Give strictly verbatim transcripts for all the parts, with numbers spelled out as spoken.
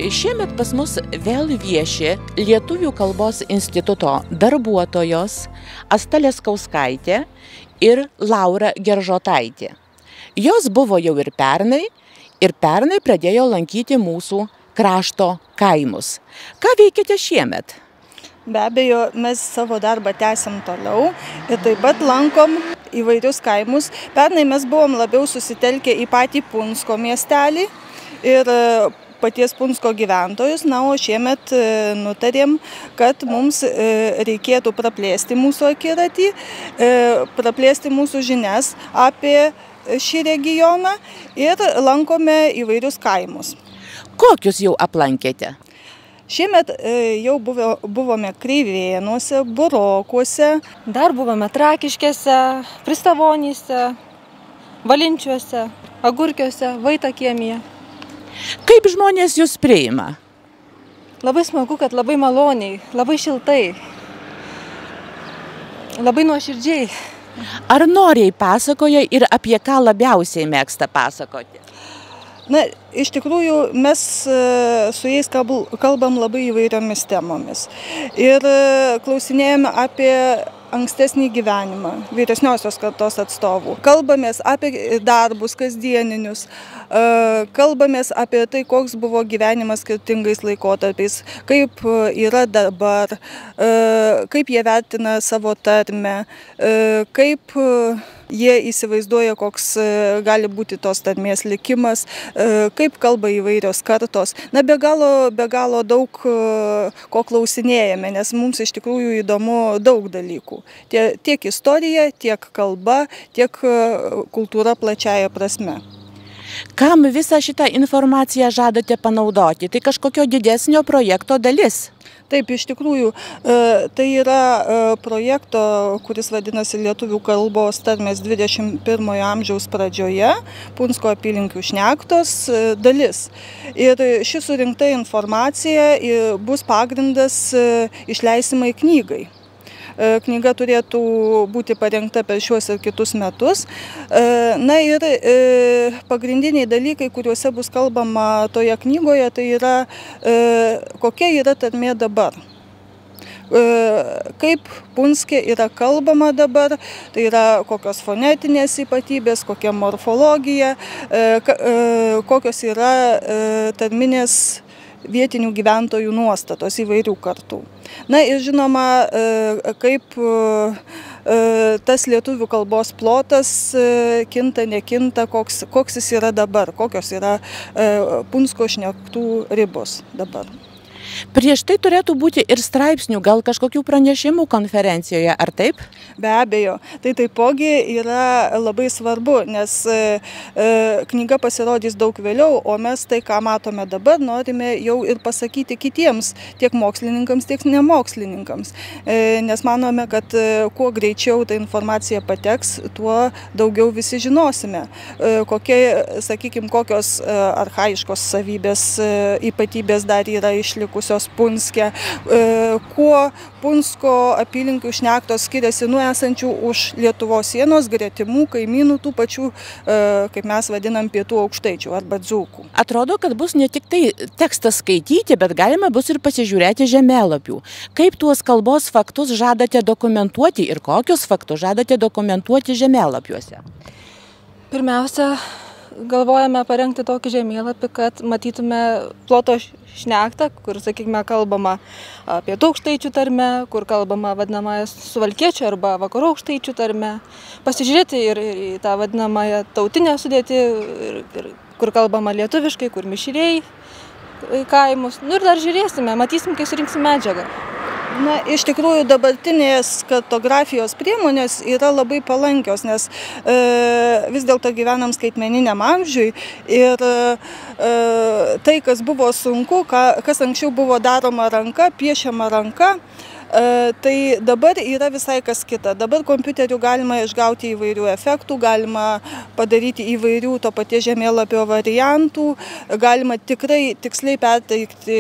Šiemet pas mus vėl vieši Lietuvių kalbos instituto darbuotojos Asta Leskauskaitė ir Laura Geržotaitė. Jos buvo jau ir pernai, ir pernai pradėjo lankyti mūsų krašto kaimus. Ką veikėte šiemet? Be abejo, mes savo darbą tęsiam toliau ir taip pat lankom įvairius kaimus. Pernai mes buvom labiau susitelkę į patį Punsko miestelį ir paties Punsko gyventojus, na, o šiemet nutarėm, kad mums reikėtų praplėsti mūsų akiratį, praplėsti mūsų žinias apie šį regioną ir lankome įvairius kaimus. Kokius jau aplankėte? Šiemet jau buvo, buvome Kreivėnuose, Burokuose. Dar buvome Trakiškėse, Pristavonyse, Valinčiuose, Agurkiuose, Vaitakiemyje. Kaip žmonės jūs priima? Labai smagu, kad labai maloniai, labai šiltai, labai nuoširdžiai. Ar noriai pasakoja ir apie ką labiausiai mėgsta pasakoti? Na, iš tikrųjų, mes su jais kalbam labai įvairiomis temomis. Ir klausinėjame apie ankstesnį gyvenimą, vyresniosios kartos atstovų. Kalbamės apie darbus kasdieninius, kalbamės apie tai, koks buvo gyvenimas skirtingais laikotarpiais, kaip yra dabar, kaip jie vertina savo tarmę, kaip jie įsivaizduoja, koks gali būti tos tarmės likimas, kaip kalba įvairios kartos. Na, be galo, be galo daug ko klausinėjame, nes mums iš tikrųjų įdomu daug dalykų. Tiek istorija, tiek kalba, tiek kultūra plačiaja prasme. Kam visą šitą informaciją žadate panaudoti? Tai kažkokio didesnio projekto dalis? Taip, iš tikrųjų, tai yra projekto, kuris vadinasi Lietuvių kalbos tarmės dvidešimt pirmojo amžiaus pradžioje, Punsko apylinkių šnektos dalis. Ir ši surinkta informacija bus pagrindas išleisimai knygai. Knyga turėtų būti parengta per šiuos ir kitus metus. Na ir pagrindiniai dalykai, kuriuose bus kalbama toje knygoje, tai yra kokia yra tarmė dabar. Kaip Punske yra kalbama dabar, tai yra kokios fonetinės ypatybės, kokia morfologija, kokios yra tarminės vietinių gyventojų nuostatos įvairių kartų. Na ir žinoma, kaip tas lietuvių kalbos plotas kinta, nekinta, koks, koks jis yra dabar, kokios yra Punsko šnektų ribos dabar. Prieš tai turėtų būti ir straipsnių, gal kažkokių pranešimų konferencijoje, ar taip? Be abejo, tai taipogi yra labai svarbu, nes knyga pasirodys daug vėliau, o mes tai, ką matome dabar, norime jau ir pasakyti kitiems, tiek mokslininkams, tiek nemokslininkams. Nes manome, kad kuo greičiau ta informacija pateks, tuo daugiau visi žinosime, kokie, sakykime, kokios archaiškos savybės, ypatybės dar yra išlikusios Punske, kuo Punsko apylinkių šnektos skiriasi nuo esančių už Lietuvos sienos gretimų kaimynų, tų pačių, kaip mes vadinam, pietų aukštaičių arba dzūkų. Atrodo, kad bus ne tik tai tekstas skaityti, bet galima bus ir pasižiūrėti žemėlapių. Kaip tuos kalbos faktus žadate dokumentuoti ir kokius faktus žadate dokumentuoti žemėlapiuose? Pirmiausia, galvojame parengti tokį žemėlapį, kad matytume ploto šnektą, kur, sakykime, kalbama apie aukštaičių tarmę, kur kalbama vadinamąją suvalkiečių arba vakarų aukštaičių tarmę. Pasižiūrėti ir į tą vadinamąją tautinę sudėtį, ir, ir, kur kalbama lietuviškai, kur mišriai kaimus. Nu ir dar žiūrėsime, matysim, kai surinksim medžiagą. Na, iš tikrųjų, dabartinės kartografijos priemonės yra labai palankios, nes e, vis dėlto gyvenam skaitmeniniam amžiui ir e, tai, kas buvo sunku, ką, kas anksčiau buvo daroma ranka, piešiama ranka, Tai dabar yra visai kas kita. Dabar kompiuteriu galima išgauti įvairių efektų, galima padaryti įvairių to paties žemėlapio variantų, galima tikrai tiksliai perteikti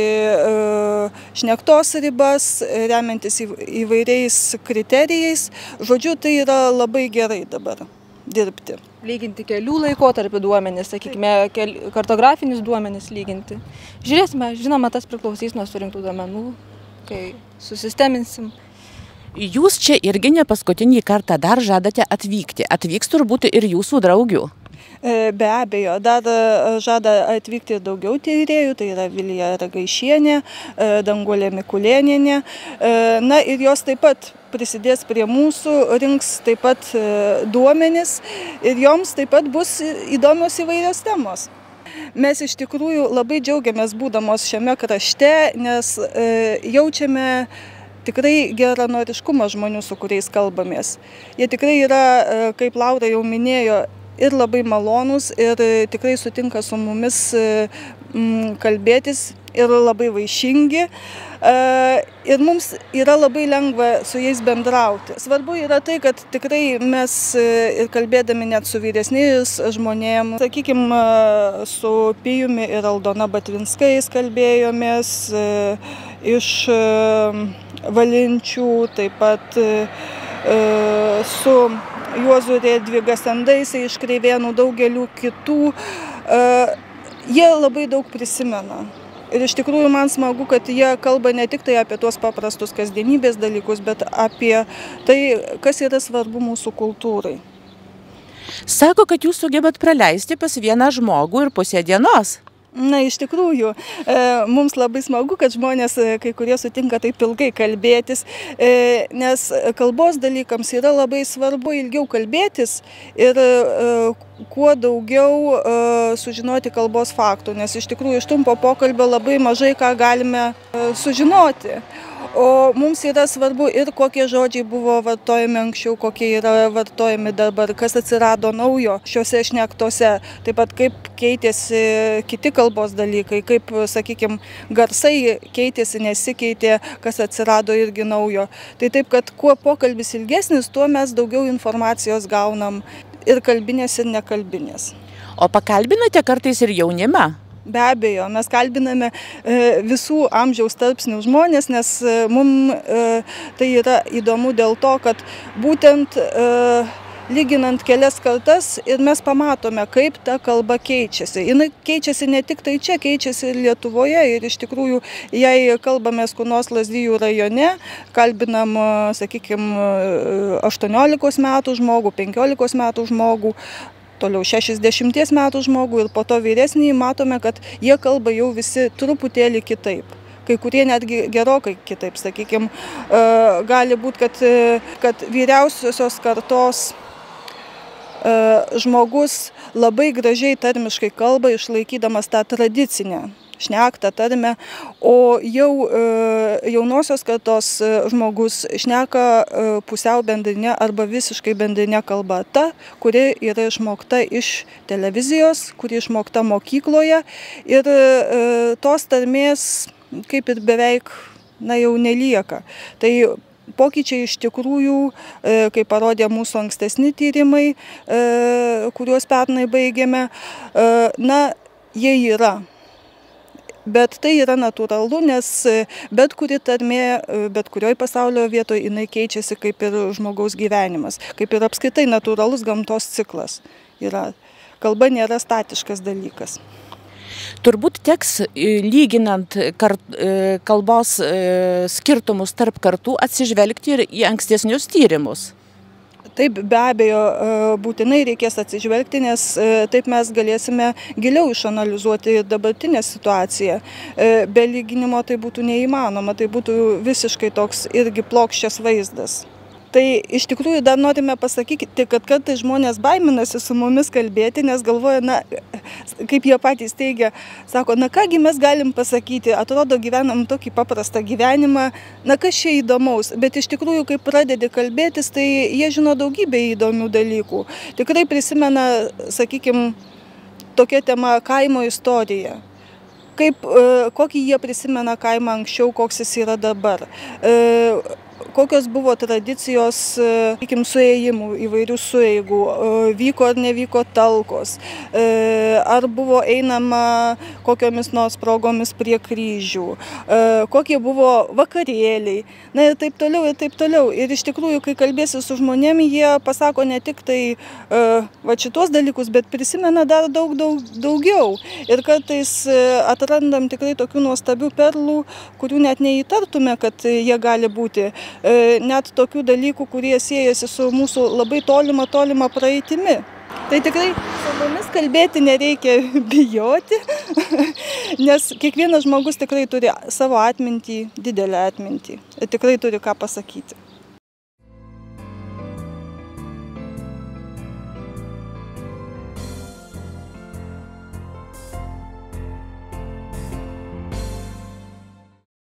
šnektos ribas, remiantis įvairiais kriterijais. Žodžiu, tai yra labai gerai dabar. dirbti. Lyginti kelių laikotarpių duomenis, sakykime, kel, kartografinius duomenis lyginti. Žiūrėsime, žinoma, tas priklausys nuo surinktų duomenų, kai susisteminsim. Jūs čia irgi ne paskutinį kartą dar žadate atvykti. Atvyks turbūt ir jūsų draugių. Be abejo, dar žada atvykti daugiau tyrėjų, tai yra Vilija Ragaišienė, Danguolė Mikulėnienė. Na ir jos taip pat prisidės prie mūsų, rinks taip pat duomenis ir joms taip pat bus įdomios įvairios temos. Mes iš tikrųjų labai džiaugiamės būdamos šiame krašte, nes jaučiame tikrai geranoriškumą žmonių, su kuriais kalbamės. Jie tikrai yra, kaip Laura jau minėjo, ir labai malonūs ir tikrai sutinka su mumis kalbėtis ir labai vaišingi. Ir mums yra labai lengva su jais bendrauti. Svarbu yra tai, kad tikrai mes ir kalbėdami net su vyresniais žmonėm, sakykime, su Pijumi ir Aldona Batvinskais kalbėjomės, iš Valinčių, taip pat su Juozu Redviga Sendaisai iš Kreivėnų, daugelių kitų. Jie labai daug prisimena. Ir iš tikrųjų man smagu, kad jie kalba ne tik tai apie tuos paprastus kasdienybės dalykus, bet apie tai, kas yra svarbu mūsų kultūrai. Sako, kad jūs sugebat praleisti pas vieną žmogų ir pusę dienos. Na, iš tikrųjų, mums labai smagu, kad žmonės, kai kurie sutinka taip ilgai kalbėtis, nes kalbos dalykams yra labai svarbu ilgiau kalbėtis ir kuo daugiau sužinoti kalbos faktų, nes iš tikrųjų iš trumpo pokalbio labai mažai ką galime sužinoti. O mums yra svarbu ir kokie žodžiai buvo vartojami anksčiau, kokie yra vartojami dabar, kas atsirado naujo šiuose šnektose, taip pat kaip keitėsi kiti kalbos dalykai, kaip, sakykime, garsai keitėsi, nesikeitė, kas atsirado irgi naujo. Tai taip, kad kuo pokalbis ilgesnis, tuo mes daugiau informacijos gaunam ir kalbinės, ir nekalbinės. O pakalbinate kartais ir jaunimą? Be abejo, mes kalbiname visų amžiaus tarpsnių žmonės, nes mums tai yra įdomu dėl to, kad būtent lyginant kelias kartas ir mes pamatome, kaip ta kalba keičiasi. Jis keičiasi ne tik tai čia, keičiasi ir Lietuvoje ir iš tikrųjų, jei kalbamės kur nors Lazdijų rajone, kalbinam, sakykime, aštuoniolikos metų žmogų, penkiolikos metų žmogų, toliau šešiasdešimties metų žmogų ir po to vyresnį, matome, kad jie kalba jau visi truputėlį kitaip. Kai kurie netgi gerokai kitaip, sakykime, gali būti, kad, kad vyriausiosios kartos žmogus labai gražiai tarmiškai kalba, išlaikydamas tą tradicinę šnektą tarmę, o jau jaunosios kartos žmogus šneka pusiau bendrinė arba visiškai bendrinė kalba, ta, kuri yra išmokta iš televizijos, kuri išmokta mokykloje ir tos tarmės kaip ir beveik, na, jau nelieka. Tai pokyčiai iš tikrųjų, kaip parodė mūsų ankstesni tyrimai, kuriuos pernai baigėme, na, jie yra. Bet tai yra natūralu, nes bet kuri tarmė, bet kurioj pasaulio vietoje jinai keičiasi kaip ir žmogaus gyvenimas, kaip ir apskritai natūralus gamtos ciklas yra. Kalba nėra statiškas dalykas. Turbūt teks, lyginant kart, kalbos skirtumus tarp kartų, atsižvelgti ir į ankstesnius tyrimus. Taip, be abejo, būtinai reikės atsižvelgti, nes taip mes galėsime giliau išanalizuoti dabartinę situaciją. Be lyginimo tai būtų neįmanoma, tai būtų visiškai toks irgi plokščias vaizdas. Tai iš tikrųjų dar norime pasakyti, kad kartais žmonės baiminasi su mumis kalbėti, nes galvoja, na, kaip jie patys teigia, sako, na kągi mes galim pasakyti, atrodo gyvenam tokį paprastą gyvenimą, na kas čia įdomaus, bet iš tikrųjų, kai pradedi kalbėtis, tai jie žino daugybę įdomių dalykų. Tikrai prisimena, sakykime, tokia tema kaimo istorija. Kaip, kokį jie prisimena kaimą anksčiau, koks jis yra dabar. Kokios buvo tradicijos, sakykim, suėjimų, įvairių sueigų, vyko ar nevyko talkos, ar buvo einama kokiomis nors progomis prie kryžių, kokie buvo vakarėliai, na ir taip toliau, ir taip toliau. Ir iš tikrųjų, kai kalbėsi su žmonėmis, jie pasako ne tik tai va šitos dalykus, bet prisimena dar daug, daug daugiau. Ir kartais atrandam tikrai tokių nuostabių perlų, kurių net neįtartume, kad jie gali būti. Net tokių dalykų, kurie siejasi su mūsų labai tolima, tolima praeitimi. Tai tikrai su mumis kalbėti nereikia bijoti, nes kiekvienas žmogus tikrai turi savo atmintį, didelę atmintį ir tikrai turi ką pasakyti.